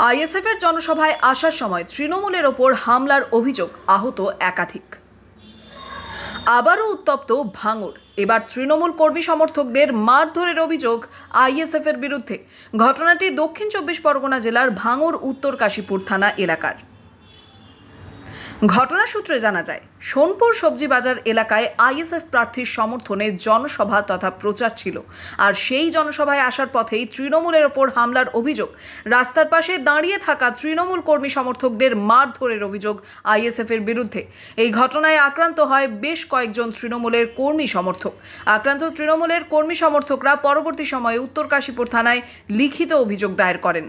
আইএসএফের জনসভায় আসার সময় তৃণমূলের ওপর হামলার অভিযোগ, আহত একাধিক। আবারও উত্তপ্ত ভাঙড়। এবার তৃণমূল কর্মী সমর্থকদের মারধরের অভিযোগ আইএসএফের বিরুদ্ধে। ঘটনাটি দক্ষিণ 24 পরগনা জেলার ভাঙড় উত্তর কাশীপুর থানা এলাকার। ঘটনা সূত্রে জানা যায়, সোনপুর সবজি বাজার এলাকায় আইএসএফ প্রার্থীর সমর্থনে জনসভা তথা প্রচার ছিল। আর সেই জনসভায় আসার পথেই তৃণমূলের ওপর হামলার অভিযোগ। রাস্তার পাশে দাঁড়িয়ে থাকা তৃণমূল কর্মী সমর্থকদের মারধরের অভিযোগ আইএসএফের বিরুদ্ধে। এই ঘটনায় আক্রান্ত হয় বেশ কয়েকজন তৃণমূলের কর্মী সমর্থক। আক্রান্ত তৃণমূলের কর্মী সমর্থকরা পরবর্তী সময়ে উত্তর কাশীপুর থানায় লিখিত অভিযোগ দায়ের করেন।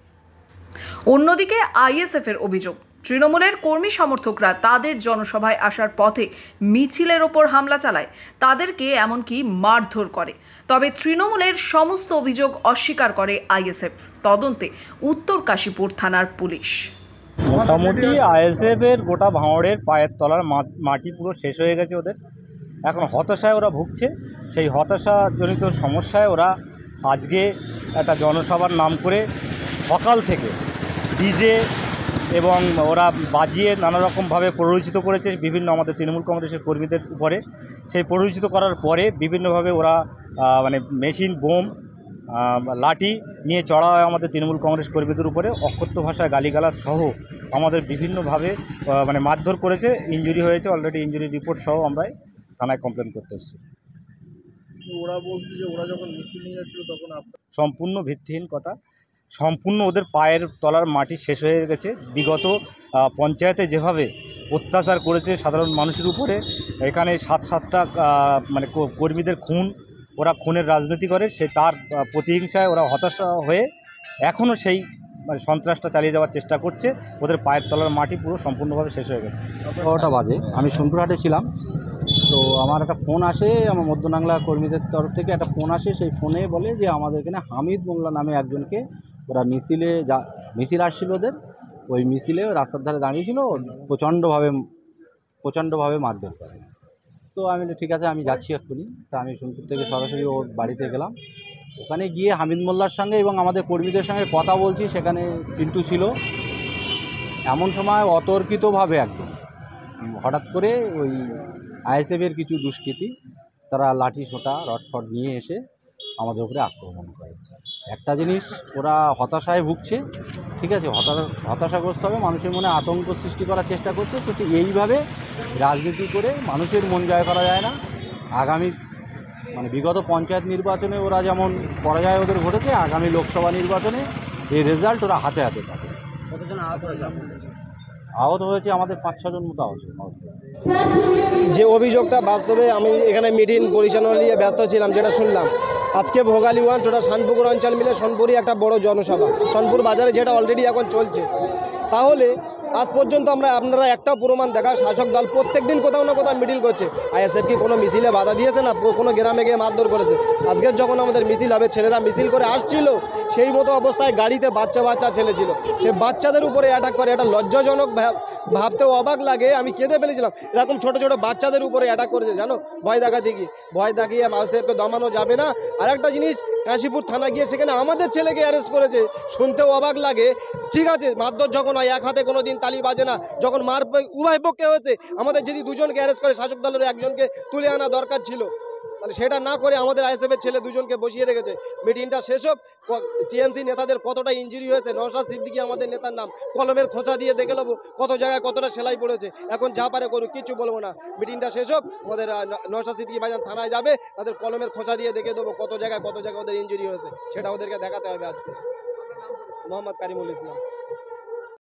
অন্যদিকে আইএসএফের অভিযোগ, তৃণমূলের কর্মী সমর্থকরা তাদের জনসভায় আসার পথে মিছিলের ওপর হামলা চালায়, তাদেরকে এমনকি মারধর করে। তবে তৃণমূলের সমস্ত অভিযোগ অস্বীকার করে আইএসএফ। তদন্তে উত্তর কাশীপুর থানার পুলিশ। মোটামুটি আইএসএফের গোটা ভাঙড়ের পায়ের তলার মাটি পুরো শেষ হয়ে গেছে ওদের। এখন হতাশায় ওরা ভুগছে। সেই হতাশাজনিত সমস্যায় ওরা আজকে একটা জনসভার নাম করে সকাল থেকে ডিজে এবং ওরা বাজিয়ে নানা রকমভাবে প্ররোচিত করেছে বিভিন্ন আমাদের তৃণমূল কংগ্রেসের কর্মীদের উপরে। সেই প্ররোচিত করার পরে বিভিন্নভাবে ওরা মেশিন, বোম, লাঠি নিয়ে চড়া হয় আমাদের তৃণমূল কংগ্রেস কর্মীদের উপরে। অকথ্য ভাষায় গালিগালাজ সহ আমাদের বিভিন্নভাবে মারধর করেছে। ইনজুরি হয়েছে, অলরেডি ইনজুরি রিপোর্ট সহ আমরা থানায় কমপ্লেন করতে এসেছি। ওরা বলছে যে ওরা যখন মিছিল নিয়ে যাচ্ছিল তখন সম্পূর্ণ ভিত্তিহীন কথা। সম্পূর্ণ ওদের পায়ের তলার মাটি শেষ হয়ে গেছে। বিগত পঞ্চায়েতে যেভাবে অত্যাচার করেছে সাধারণ মানুষের উপরে, এখানে সাতটা কর্মীদের খুন, ওরা খুনের রাজনীতি করে, সে তার প্রতিহিংসায় ওরা হতাশা হয়ে এখনও সেই সন্ত্রাসটা চালিয়ে যাওয়ার চেষ্টা করছে। ওদের পায়ের তলার মাটি পুরো সম্পূর্ণভাবে শেষ হয়ে গেছে। 11টা বাজে আমি সোনপুরহাটে ছিলাম। তো আমার একটা ফোন আসে, আমার মধ্যবাংলা কর্মীদের তরফ থেকে একটা ফোন আসে। সেই ফোনে বলে যে আমাদের এখানে হামিদ মোল্লা নামে একজনকে ওরা মিছিল আসছিল ওদের, ওই মিছিলে রাস্তার ধারে দাঁড়িয়েছিল, প্রচণ্ডভাবে মারধর করে। তো আমি ঠিক আছে, আমি যাচ্ছি এক্ষুনি। তা আমি সোনপুর থেকে সরাসরি ওর বাড়িতে গেলাম। ওখানে গিয়ে হামিদ মোল্লার সঙ্গে এবং আমাদের কর্মীদের সঙ্গে কথা বলছি। সেখানে পিন্টু ছিল। এমন সময় অতর্কিতভাবে একদম হঠাৎ করে ওই আইএসএফের কিছু দুষ্কৃতী তারা লাঠি, সোঁটা, রডফড নিয়ে এসে আমাদের উপরে আক্রমণ করে। একটা জিনিস, ওরা হতাশায় ভুগছে, ঠিক আছে, হতাশাগ্রস্ত হবে, মানুষের মনে আতঙ্ক সৃষ্টি করার চেষ্টা করছে। কিন্তু এইভাবে রাজনীতি করে মানুষের মন জয় করা যায় না। আগামী বিগত পঞ্চায়েত নির্বাচনে ওরা যেমন পরাজয় ওদের ঘটেছে, আগামী লোকসভা নির্বাচনে এই রেজাল্ট ওরা হাতে হাতে পাবে। কতজন আহত হয়েছে? আহত হয়েছে আমাদের 5-6 জন মতো আহত। যে অভিযোগটা, বাস্তবে আমি এখানে মিটিং পরিচালনা নিয়ে ব্যস্ত ছিলাম, যেটা শুনলাম আজকে ভোগালী 1 টোটা শানপুকুর অঞ্চল মিলে সোনপুরই একটা বড় জনসভা, সোনপুর বাজারে, যেটা অলরেডি এখন চলছে। তাহলে আজ পর্যন্ত আপনারা একটা প্রমাণ দেখা, শাসক দল প্রত্যেক দিন কোথাও না কোথাও মিছিল করছে। আইএসএফ কি কোনো মিছিলে বাধা দিয়েছে? না কোনো গ্রামে গিয়ে মারধর করেছে? আজকের যখন আমাদের মিছিল হবে, ছেলেরা মিছিল করে আসছিল, সেই মতো অবস্থায় গাড়িতে বাচ্চা ছেলে ছিল, সে বাচ্চাদের উপরে অ্যাটাক করে। এটা লজ্জাজনক, ভাবতেও অবাক লাগে। আমি কেঁদে ফেলেছিলাম, এরকম ছোট বাচ্চাদের উপরে অ্যাটাক করেছে, জানো, ভয় দেখিয়ে আইএসএফকে দমানো যাবে না। আর একটা জিনিস, কাশীপুর থানা গিয়ে সেখানে আমাদের ছেলেকে অ্যারেস্ট করেছে, শুনতেও অবাক লাগে। ঠিক আছে, মারধর যখন হয়, এক হাতে কোনো দিন তালি বাজে না। যখন মার উভয় পক্ষে হয়েছে, আমাদের যদি দুজনকে অ্যারেস্ট করে শাসক দলের একজনকে তুলে আনা দরকার ছিল, তাহলে সেটা না করে আমাদের আইএসএফের ছেলে দুজনকে বসিয়ে রেখেছে। মিটিংটা শেষ হোক। টিএমসি নেতাদের কতটা ইনজুরি হয়েছে, নওশাদ সিদ্দিকী আমাদের নেতার নাম, কলমের খোঁচা দিয়ে দেখে নেবো কত জায়গায় কতটা সেলাই পড়েছে। এখন যা পারে করুক, কিছু বলবো না। মিটিংটা শেষ হোক, আমাদের নওশাদ সিদ্দিকী ভাইজান থানায় যাবে, তাদের কলমের খোঁচা দিয়ে দেখে দেবো কত জায়গায় ওদের ইনজুরি হয়েছে, সেটা ওদেরকে দেখাতে হবে আজকে। মোহাম্মদ কারিমুল ইসলাম।